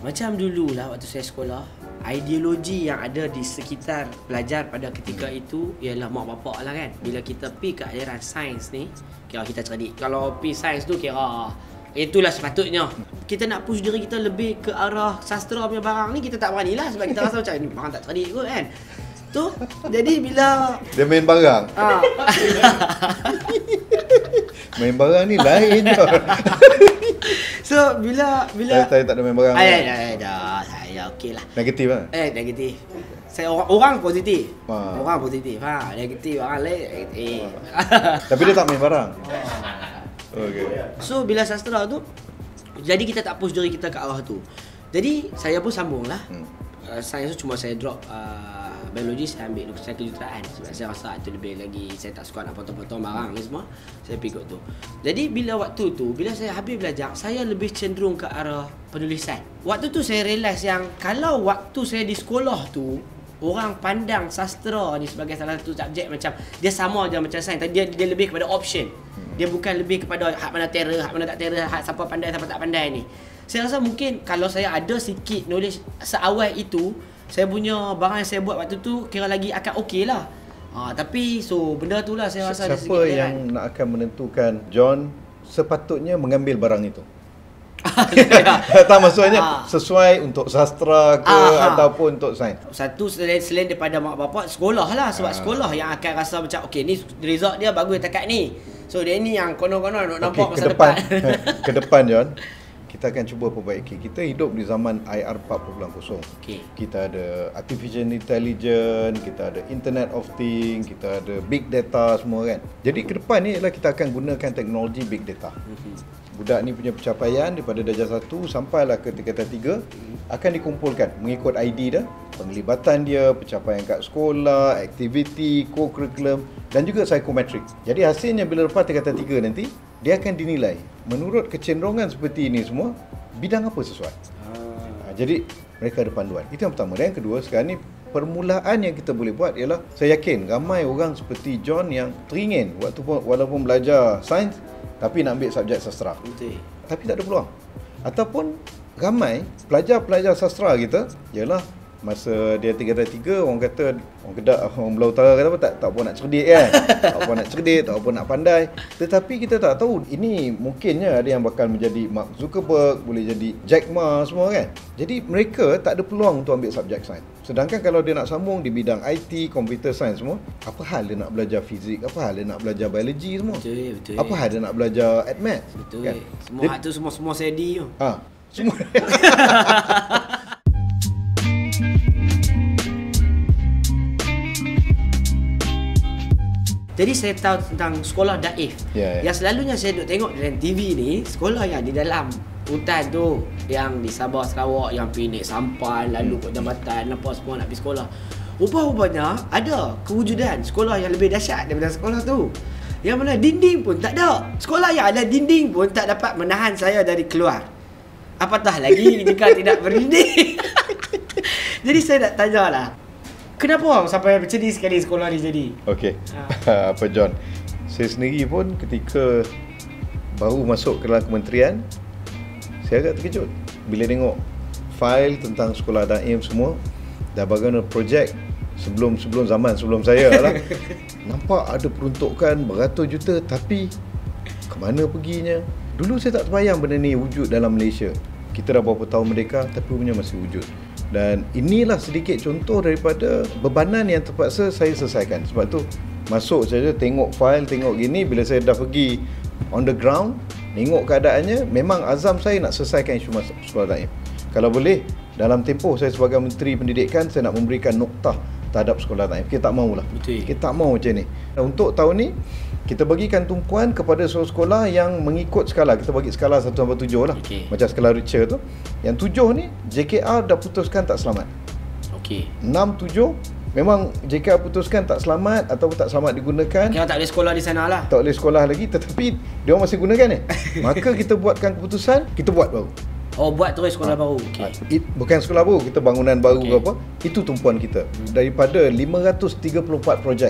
Macam dululah waktu saya sekolah, ideologi yang ada di sekitar pelajar pada ketika itu ialah mak bapak lah kan. Bila kita pergi ke aliran sains ni, kira kita cerdik. Kalau pergi sains tu kira itulah sepatutnya. Kita nak push diri kita lebih ke arah sastra punya barang ni, kita tak berani lah sebab kita rasa macam ni barang tak cerdik kot kan. Tu jadi bila dia main barang. Main barang ni lain je. So bila saya tak ada main barang. Saya okeylah. Negatif lah. Negatif. Saya orang positif. Orang positif. Negatif orang lain negatif. Tapi dia tak main barang. Okay. So bila sastra tu, jadi kita tak push diri kita ke arah tu. Jadi saya pun sambung lah. Sains tu cuma saya drop biologi, saya ambil saya kejuruteraan sebab saya rasa itu lebih lagi, saya tak suka nak potong-potong barang ni semua. Saya pikir tu. Jadi bila waktu tu, bila saya habis belajar, saya lebih cenderung ke arah penulisan. Waktu tu saya realise yang kalau waktu saya di sekolah tu, orang pandang sastra ni sebagai salah satu subjek macam dia sama je macam sains, dia lebih kepada option. Dia bukan lebih kepada hak mana terror, hak mana tak terror, hak siapa pandai siapa tak pandai ni. Saya rasa mungkin kalau saya ada sikit knowledge seawal itu, saya punya barang yang saya buat waktu tu kira lagi akan okey lah. Tapi so benda tu lah saya rasa siapa yang nak akan menentukan John sepatutnya mengambil barang itu? Tak, maksudnya sesuai untuk sastra ke ataupun untuk sains? Satu selain daripada mak bapak, sekolah lah. Sebab sekolah yang akan rasa macam okey ni result dia bagus dekat ni, so dia ni yang konon-konon nak nampak masa depan. Ke depan John, kita akan cuba perbaiki. Kita hidup di zaman IR 4.0. Kita ada artificial intelligence, kita ada internet of things, kita ada big data semua kan. Jadi ke depan ni ialah kita akan gunakan teknologi big data. Budak ni punya pencapaian daripada darjah 1 sampailah ke tingkatan 3 akan dikumpulkan mengikut ID dia, penglibatan dia, pencapaian kat sekolah, aktiviti, co-curriculum dan juga psikometrik. Jadi hasilnya bila lepas tingkatan 3 nanti, dia akan dinilai menurut kecenderungan seperti ini semua, bidang apa sesuai. Jadi mereka ada panduan. Itu yang pertama. Dan yang kedua, sekarang ni permulaan yang kita boleh buat ialah, saya yakin ramai orang seperti John yang teringin waktu walaupun belajar sains tapi nak ambil subjek sastra. Tapi tak ada peluang. Ataupun ramai pelajar-pelajar sastra kita ialah masa dia tingkatan 3, orang kata, orang Kedah, orang Belah Utara kata apa, tak apa nak cerdik kan. Tak apa nak cerdik, tak apa nak pandai. Tetapi kita tak tahu, ini mungkinnya ada yang bakal menjadi Mark Zuckerberg, boleh jadi Jack Ma semua kan. Jadi mereka tak ada peluang untuk ambil subjek sains. Sedangkan kalau dia nak sambung di bidang IT, computer science semua, apa hal dia nak belajar fizik, apa hal dia nak belajar biologi semua. Betul. Apa hal dia nak belajar math. Betul. Kan? Semua hak tu semua steady tu. Semua. Jadi saya tahu tentang sekolah daif. Yang selalunya saya duk tengok dalam TV ni, sekolah yang di dalam hutan tu, yang di Sabah, Sarawak, yang pergi naik sampan, lalu kot jambatan, apa semua nak pergi sekolah. Rupanya ada kewujudan sekolah yang lebih dahsyat daripada sekolah tu, yang mana dinding pun tak ada. Sekolah yang ada dinding pun tak dapat menahan saya dari keluar, apatah lagi jika tidak berdinding. Jadi saya nak tanya lah, kenapa sampai macam ni sekali sekolah ni jadi? Okey. Apa John? Saya sendiri pun ketika baru masuk ke dalam kementerian, saya agak terkejut bila tengok fail tentang sekolah daim semua, dah bagaimana projek sebelum saya lah. Nampak ada peruntukan beratus juta, tapi ke mana perginya? Dulu saya tak terbayang benda ni wujud dalam Malaysia. Kita dah berapa tahun merdeka tapi punya masih wujud. Dan inilah sedikit contoh daripada bebanan yang terpaksa saya selesaikan. Sebab tu masuk saja, tengok file, tengok gini. Bila saya dah pergi on the ground, tengok keadaannya, memang azam saya nak selesaikan isu sekolah daim. Kalau boleh, dalam tempoh saya sebagai Menteri Pendidikan, saya nak memberikan noktah terhadap sekolah daim. Kita tak maulah. Kita tak mau macam ni. Untuk tahun ni, kita bagikan tumpuan kepada seluruh sekolah yang mengikut skala. Kita bagi skala 1 sampai 7 lah. Macam skala Richter tu. Yang 7 ni, JKR dah putuskan tak selamat. 6, 7, memang JKR putuskan tak selamat ataupun tak selamat digunakan. Yang tak boleh sekolah di sana lah. Tak boleh sekolah lagi, tetapi dia orang masih gunakan ni. Maka kita buatkan keputusan, kita buat baru. Buat terus sekolah baru. Bukan sekolah baru, kita bangunan baru ke apa. Itu tumpuan kita. Daripada 534 projek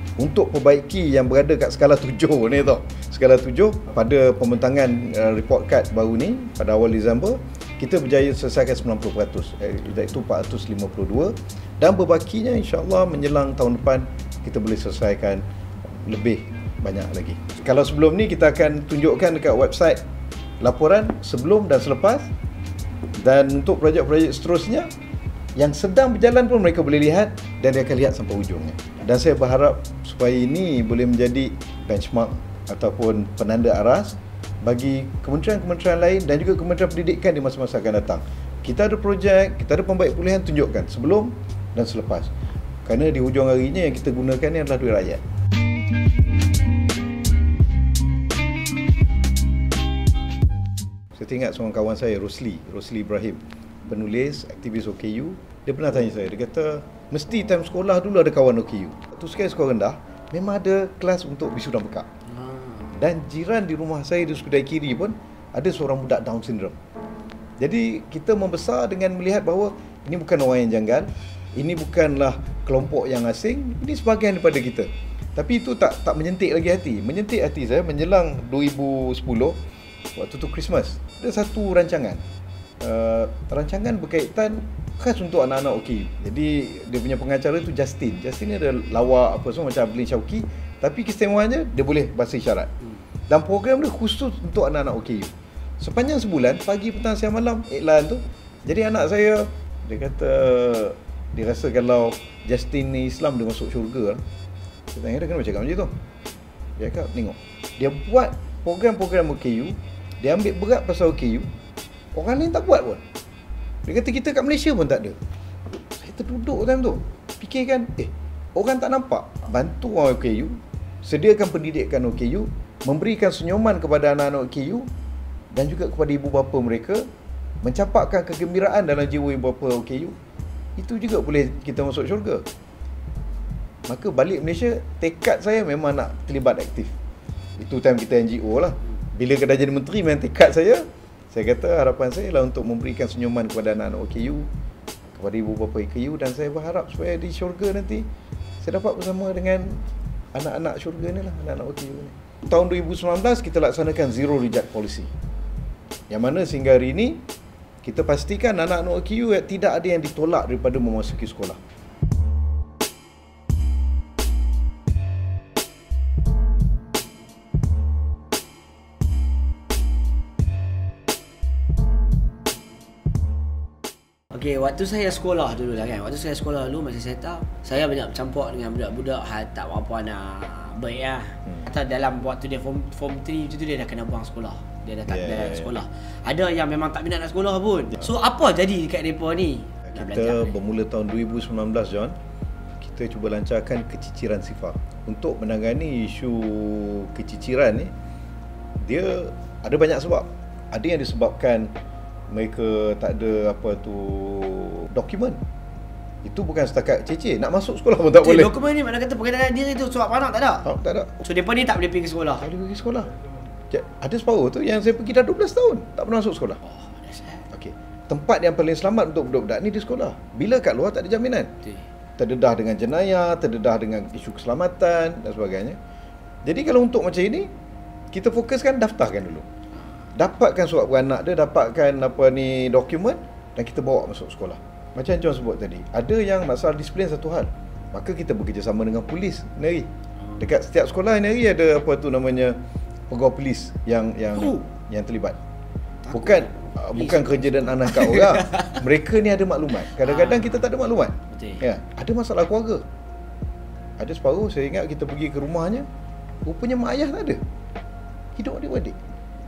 untuk perbaiki yang berada kat skala 7 ni tau. Skala 7 pada pembentangan report card baru ni pada awal Disember, kita berjaya selesaikan 90%, iaitu 452, dan berbakinya insya-Allah menjelang tahun depan kita boleh selesaikan lebih banyak lagi. Kalau sebelum ni kita akan tunjukkan dekat website laporan sebelum dan selepas, dan untuk projek-projek seterusnya yang sedang berjalan pun mereka boleh lihat dan dia akan lihat sampai ujungnya. Dan saya berharap supaya ini boleh menjadi benchmark ataupun penanda aras bagi kementerian-kementerian lain dan juga Kementerian Pendidikan di masa-masa akan datang. Kita ada projek, kita ada pembaik pulihan, tunjukkan sebelum dan selepas. Kerana di hujung harinya yang kita gunakan ni adalah duit rakyat. Saya teringat seorang kawan saya, Maszlee Ibrahim, penulis, aktivis OKU. Dia pernah tanya saya, dia kata, mesti time sekolah dulu ada kawan OKU. Waktu sekali sekolah rendah, memang ada kelas untuk bisudan pekak. Dan jiran di rumah saya di sebelah kiri pun ada seorang budak Down syndrome. Jadi kita membesar dengan melihat bahawa ini bukan orang yang janggal, ini bukanlah kelompok yang asing, ini sebahagian daripada kita. Tapi itu tak menyentik lagi hati. Menyentik hati saya menjelang 2010, waktu tu Christmas, ada satu rancangan. Rancangan berkaitan khas untuk anak-anak OKU. Jadi dia punya pengacara tu Justin. Justin ni ada lawak apa semua macam Ablin Syauki, tapi keistimewaannya dia boleh bahasa isyarat. Dan program dia khusus untuk anak-anak OKU. Sepanjang sebulan, pagi, petang, siang, malam, iklan tu. Jadi anak saya, dia kata dia rasa kalau Justin ni Islam dia masuk syurga. Saya tanya dia, kenapa cakap macam tu? Dia cakap, tengok, dia buat program-program OKU, dia ambil berat pasal OKU, orang lain tak buat pun. Dia kata kita kat Malaysia pun tak ada. Saya terduduk time tu, fikirkan, orang tak nampak, bantu orang OKU, sediakan pendidikan OKU, memberikan senyuman kepada anak-anak OKU dan juga kepada ibu bapa mereka, mencapakkan kegembiraan dalam jiwa ibu bapa OKU. Itu juga boleh kita masuk syurga. Maka balik Malaysia, tekad saya memang nak terlibat aktif. Itu time kita NGO lah. Bila dah jadi menteri, memang tekad saya kata harapan saya lah untuk memberikan senyuman kepada anak-anak OKU, kepada ibu bapa OKU, dan saya berharap supaya di syurga nanti saya dapat bersama dengan anak-anak syurga ni lah, anak-anak OKU ni. Tahun 2019 kita laksanakan zero reject policy, yang mana sehingga hari ini kita pastikan anak-anak OKU tidak ada yang ditolak daripada memasuki sekolah. Okay, waktu saya sekolah dulu lah kan. Waktu saya sekolah dulu, masa saya tahu, saya banyak bercampur dengan budak-budak hal tak apa-apa nak baik lah. Atau dalam waktu dia form 3 macam tu, dia dah kena buang sekolah. Dia dah tak nak sekolah. Ada yang memang tak minat nak sekolah pun. So apa jadi dekat mereka ni? Kita bermula tahun 2019, John, kita cuba lancarkan keciciran sifar. Untuk menangani isu keciciran ni, dia ada banyak sebab. Ada yang disebabkan mereka tak ada dokumen. Itu bukan setakat cece, nak masuk sekolah pun tak boleh. Dokumen ni mana kata perkenaan diri tu, surat anak tak ada. Tak ada. So depa ni tak boleh pergi sekolah. Tak boleh pergi sekolah. Ada separuh tu yang saya pergi dah 12 tahun tak pernah masuk sekolah. Okey. Tempat yang paling selamat untuk budak-budak ni di sekolah. Bila kat luar tak ada jaminan. Terdedah dengan jenayah, terdedah dengan isu keselamatan dan sebagainya. Jadi kalau untuk macam ini, kita fokuskan daftarkan dulu. Dapatkan surat beranak dia, dapatkan dokumen, dan kita bawa masuk sekolah. Macam John sebut tadi, ada yang masalah disiplin satu hal, maka kita bekerjasama dengan polis negeri. Dekat setiap sekolah negeri ada pegawai polis yang terlibat. Bukan kerja dan anak kat orang. Mereka ni ada maklumat. Kadang-kadang kita tak ada maklumat. Ya, ada masalah keluarga. Ada separuh saya ingat kita pergi ke rumahnya, rupanya mak ayah tak ada. Hidup adik-adik.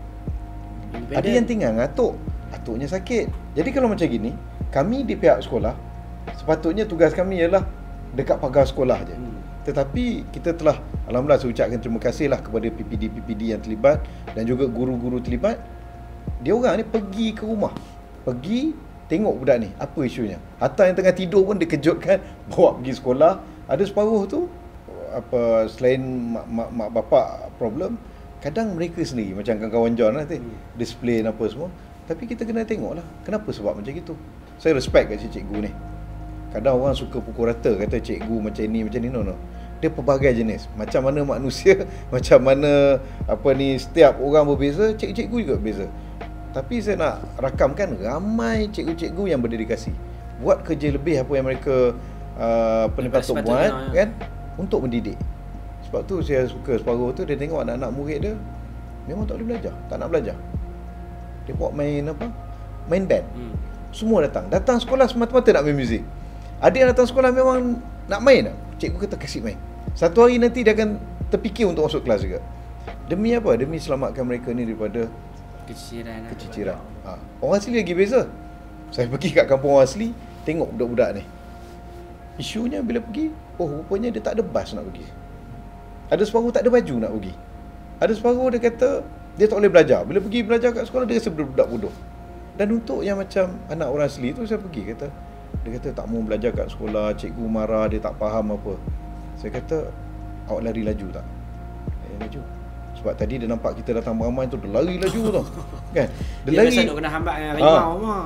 Ada yang tinggal dengan atuknya sakit. Jadi kalau macam gini, kami di pihak sekolah, sepatutnya tugas kami ialah dekat pagar sekolah je. Tetapi kita telah, alhamdulillah saya ucapkan terima kasih lah kepada PPD yang terlibat dan juga guru-guru terlibat. Dia orang ni pergi ke rumah, pergi tengok budak ni, apa isunya. Hatta yang tengah tidur pun dikejutkan, bawa pergi sekolah. Ada separuh tu, selain mak bapak problem, kadang mereka sendiri, macam kawan-kawan John lah display apa semua. Tapi kita kena tengok lah, kenapa sebab macam itu. Saya respect kat cikgu ni. Kadang orang suka pukul rata, kata cikgu macam ni. No. dia pelbagai jenis. Macam mana manusia, macam mana setiap orang berbeza, cikgu-cikgu juga berbeza. Tapi saya nak rakamkan ramai cikgu-cikgu yang berdedikasi, buat kerja lebih apa yang mereka patut buat kan, untuk mendidik. Sebab tu saya suka separuh tu, dia tengok anak-anak murid dia memang tak boleh belajar, tak nak belajar. Dia buat main band. Semua datang sekolah semata-mata nak main muzik. Ada yang datang sekolah memang nak main. Cikgu kata kasih main. Satu hari nanti dia akan terfikir untuk masuk kelas juga. Demi apa? Demi selamatkan mereka ni daripada keciciran. Orang asli lagi beza. Saya pergi kat kampung orang asli, tengok budak-budak ni. Isunya bila pergi, rupanya dia tak ada bas nak pergi. Ada separuh tak ada baju nak pergi. Ada separuh dia kata dia tak boleh belajar. Bila pergi belajar kat sekolah, dia rasa budak bodoh. Dan untuk yang macam anak orang asli tu, saya pergi dia kata tak mau belajar kat sekolah, cikgu marah, dia tak faham apa. Saya kata, awak lari laju tak? Laju. Sebab tadi dia nampak kita datang ramai tu, dia lari laju tu. Kan? Dia lari. Biasa nak kena hambat dengan harimau mah.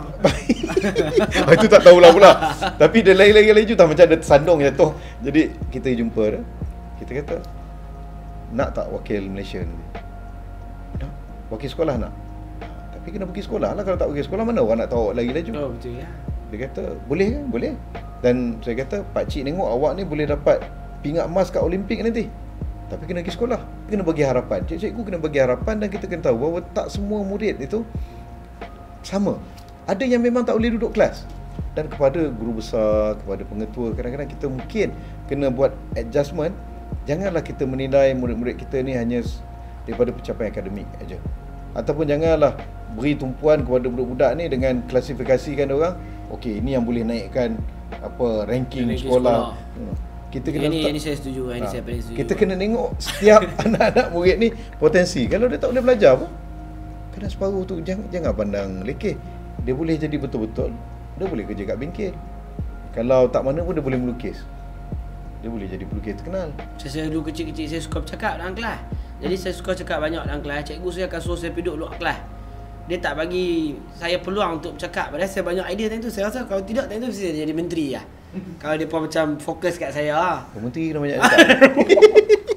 Itu tak tahulah pula. Tapi dia lari laju tak, macam ada tersandung jatuh. Jadi kita jumpa dia. Kita kata, nak tak wakil Malaysia ni? Nak? Wakil sekolah nak? Tapi kena pergi sekolah lah. Kalau tak pergi sekolah, mana orang nak tahu awak lari laju? Oh, betul ya. Dia kata, boleh kan? Boleh. Dan saya kata, pakcik tengok awak ni boleh dapat pingat emas kat Olimpik nanti. Tapi kena pergi sekolah. Kena bagi harapan. Cikgu kena bagi harapan, dan kita kena tahu bahawa tak semua murid itu sama. Ada yang memang tak boleh duduk kelas. Dan kepada guru besar, kepada pengetua, kadang-kadang kita mungkin kena buat adjustment. Janganlah kita menilai murid-murid kita ni hanya daripada pencapaian akademik aja. Ataupun janganlah beri tumpuan kepada budak-budak ni dengan klasifikasikan orang, okey, ini yang boleh naikkan ranking sekolah. Kita kena ini saya setuju, ini saya paling setuju. Kita kena tengok setiap anak-anak murid ni potensi. Kalau dia tak boleh belajar pun, kena separuh tu jangan pandang lekeh. Dia boleh jadi betul-betul, dia boleh kerja kat bengkel. Kalau tak mana pun dia boleh melukis. Dia boleh jadi pelukis terkenal. Saya dulu kecil-kecil saya suka bercakap dalam kelas. Jadi saya suka cakap banyak dalam kelas. Cikgu saya akan suruh saya duduk luar kelas. Dia tak bagi saya peluang untuk bercakap. Padahal saya banyak idea time tu. Saya rasa kalau tidak time tu saya jadi menteri lah. Kalau dia pun macam fokus kat saya lah. Menteri kena banyak cakap.